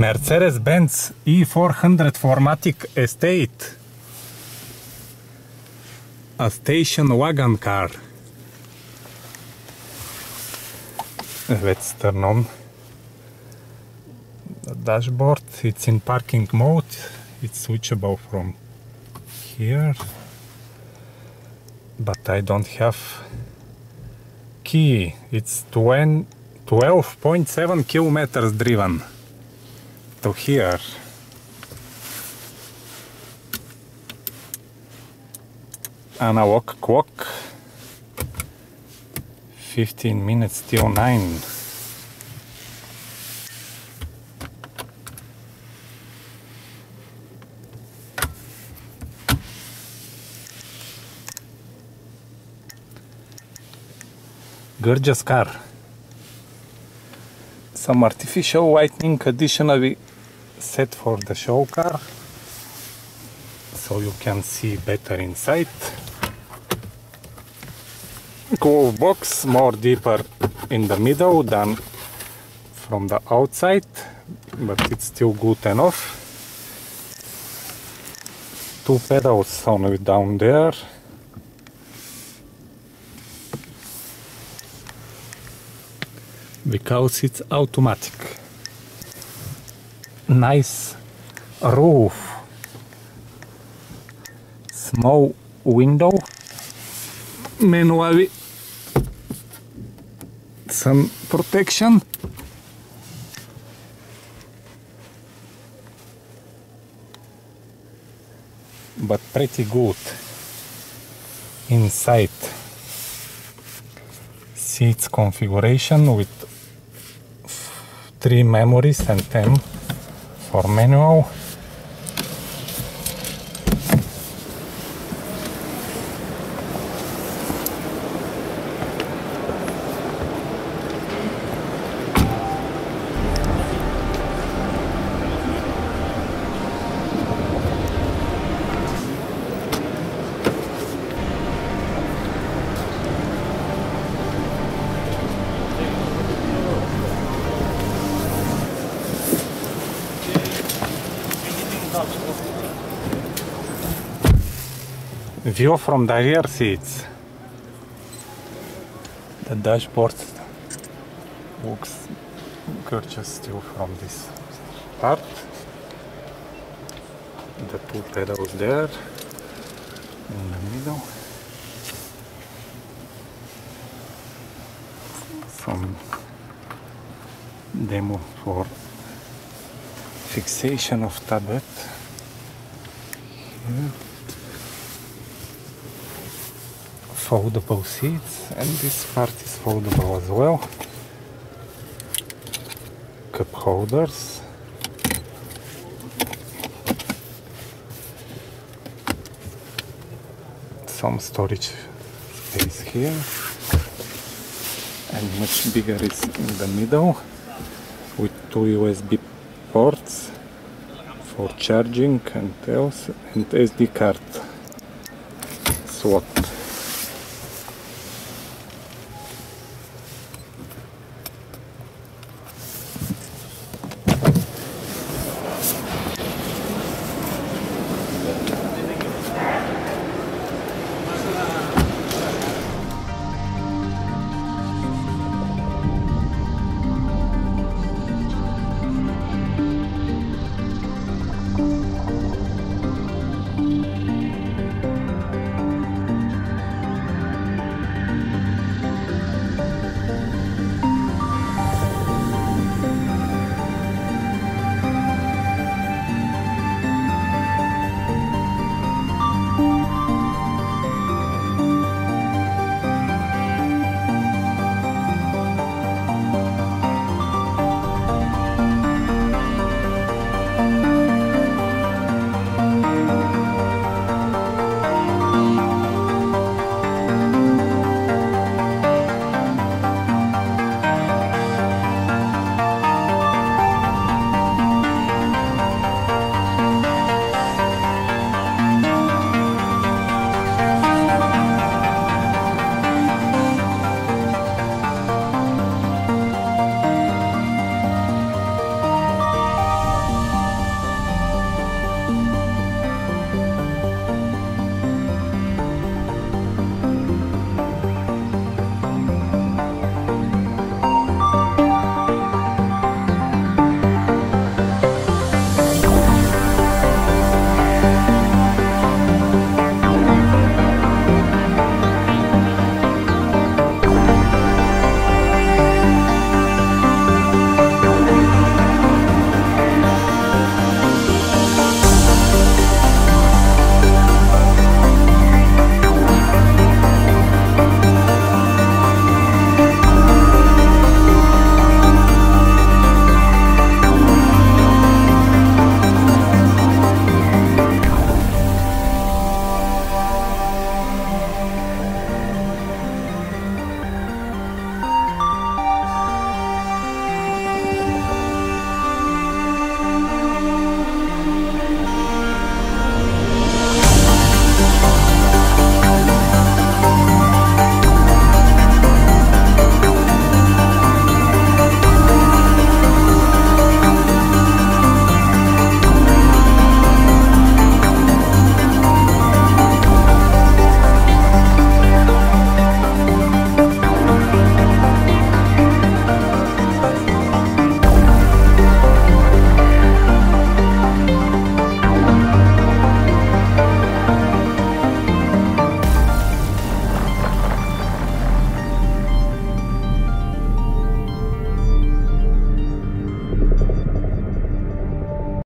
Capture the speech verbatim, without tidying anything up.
Mercedes-Benz E four hundred four matic Estate, a station wagon car. Let's turn on the dashboard. It's in parking mode. It's switchable from here, but I don't have key. It's twelve point seven kilometers driven to here. Analog clock, fifteen minutes till nine. Gorgeous car. Some artificial lighting additionally set for the show car, so you can see better inside. Glove box, more deeper in the middle than from the outside, but it's still good enough. Two pedals only down there. Because it's automatic. Nice roof. Small window. Manually sun protection. But pretty good inside. Seats configuration with three memories and ten for manual. View from the rear seats. The dashboard looks gorgeous still from this part. The two pedals there in the middle. Some demo for fixation of tablet. Here. Foldable seats, and this part is foldable as well. Cup holders. Some storage space here, and much bigger is in the middle with two U S B ports for charging and else, and S D card slot.